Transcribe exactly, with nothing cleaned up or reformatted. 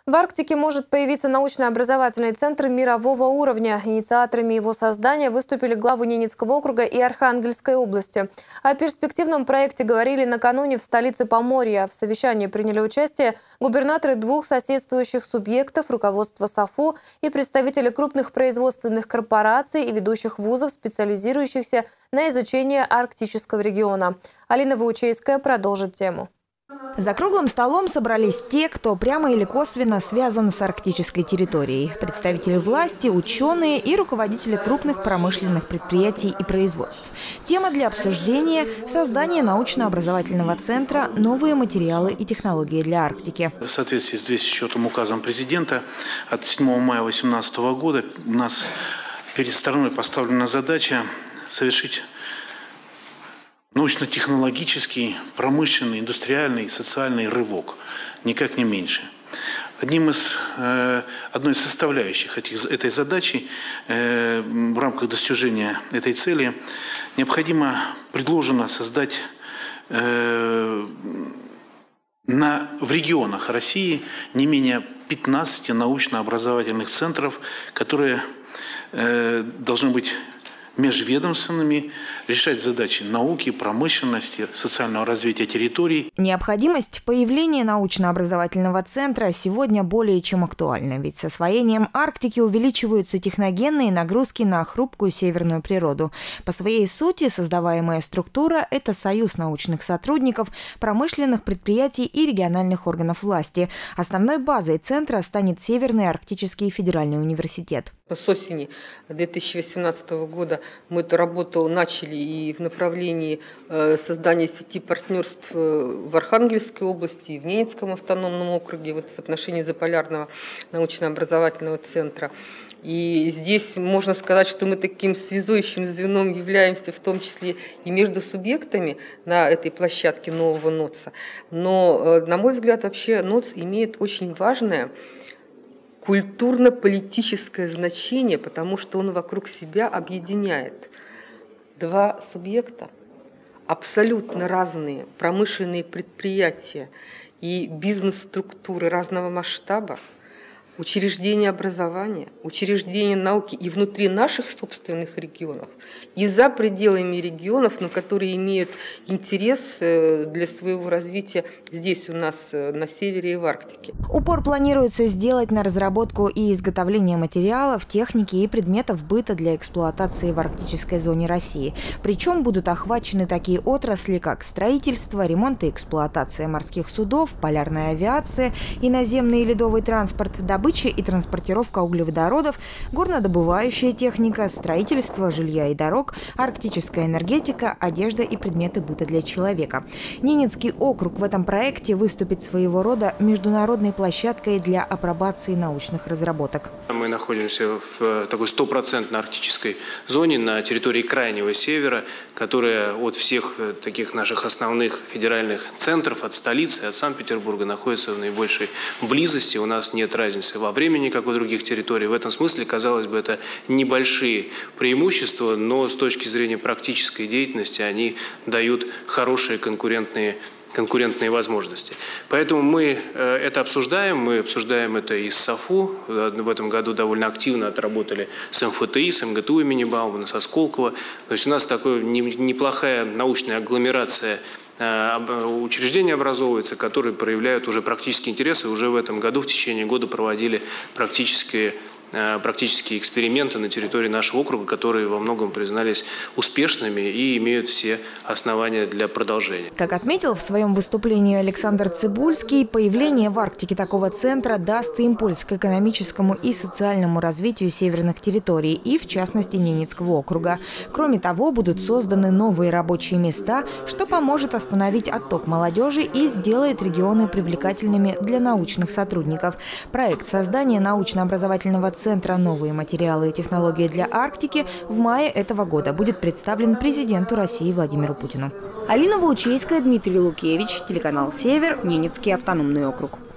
В Арктике может появиться научно-образовательный центр мирового уровня. Инициаторами его создания выступили главы Ненецкого округа и Архангельской области. О перспективном проекте говорили накануне в столице Поморья. В совещании приняли участие губернаторы двух соседствующих субъектов, руководство САФУ и представители крупных производственных корпораций и ведущих вузов, специализирующихся на изучении арктического региона. Алина Ваучейская продолжит тему. За круглым столом собрались те, кто прямо или косвенно связан с арктической территорией. Представители власти, ученые и руководители крупных промышленных предприятий и производств. Тема для обсуждения – создание научно-образовательного центра «Новые материалы и технологии для Арктики». В соответствии с двухсот четвёртым указом президента от седьмого мая две тысячи восемнадцатого года у нас перед стороной поставлена задача совершить научно-технологический, промышленный, индустриальный, социальный рывок, никак не меньше. Одним из, э, одной из составляющих этих, этой задачи э, в рамках достижения этой цели необходимо предложено создать э, на, в регионах России не менее пятнадцати научно-образовательных центров, которые э, должны быть межведомственными, решать задачи науки, промышленности, социального развития территорий. Необходимость появления научно-образовательного центра сегодня более чем актуальна, ведь с освоением Арктики увеличиваются техногенные нагрузки на хрупкую северную природу. По своей сути, создаваемая структура – это союз научных сотрудников, промышленных предприятий и региональных органов власти. Основной базой центра станет Северный арктический федеральный университет. С осени две тысячи восемнадцатого года мы эту работу начали и в направлении создания сети партнерств в Архангельской области и в Ненецком автономном округе вот в отношении Заполярного научно-образовательного центра. И здесь можно сказать, что мы таким связующим звеном являемся, в том числе и между субъектами на этой площадке нового НОЦа. Но, на мой взгляд, вообще НОЦ имеет очень важное культурно-политическое значение, потому что он вокруг себя объединяет два субъекта, абсолютно разные промышленные предприятия и бизнес-структуры разного масштаба, учреждения образования, учреждения науки и внутри наших собственных регионов, и за пределами регионов, но которые имеют интерес для своего развития здесь у нас на севере и в Арктике. Упор планируется сделать на разработку и изготовление материалов, техники и предметов быта для эксплуатации в арктической зоне России. Причем будут охвачены такие отрасли, как строительство, ремонт и эксплуатация морских судов, полярная авиация, и наземный и ледовый транспорт, добыча и транспортировка углеводородов, горнодобывающая техника, строительство жилья и дорог, арктическая энергетика, одежда и предметы быта для человека. Ненецкий округ в этом проекте выступит своего рода международной площадкой для апробации научных разработок. Мы находимся в такой стопроцентной арктической зоне на территории крайнего севера, которая от всех таких наших основных федеральных центров, от столицы, от Санкт-Петербурга, находится в наибольшей близости. У нас нет разницы во времени, как у других территорий. В этом смысле, казалось бы, это небольшие преимущества, но с точки зрения практической деятельности они дают хорошие конкурентные конкурентные возможности. Поэтому мы это обсуждаем, мы обсуждаем это и с САФУ, в этом году довольно активно отработали с эм эф тэ и, с эм гэ тэ у имени Баумана, со Сколково. То есть у нас такая неплохая научная агломерация учреждения образовывается, которые проявляют уже практический интерес, и уже в этом году, в течение года проводили практические практические эксперименты на территории нашего округа, которые во многом признались успешными и имеют все основания для продолжения. Как отметил в своем выступлении Александр Цыбульский, появление в Арктике такого центра даст импульс к экономическому и социальному развитию северных территорий и, в частности, Ненецкого округа. Кроме того, будут созданы новые рабочие места, что поможет остановить отток молодежи и сделает регионы привлекательными для научных сотрудников. Проект создания научно-образовательного центра Центра «Новые материалы и технологии для Арктики» в мае этого года будет представлен президенту России Владимиру Путину. Алина Ваучейская, Дмитрий Лукевич, телеканал «Север», Ненецкий автономный округ.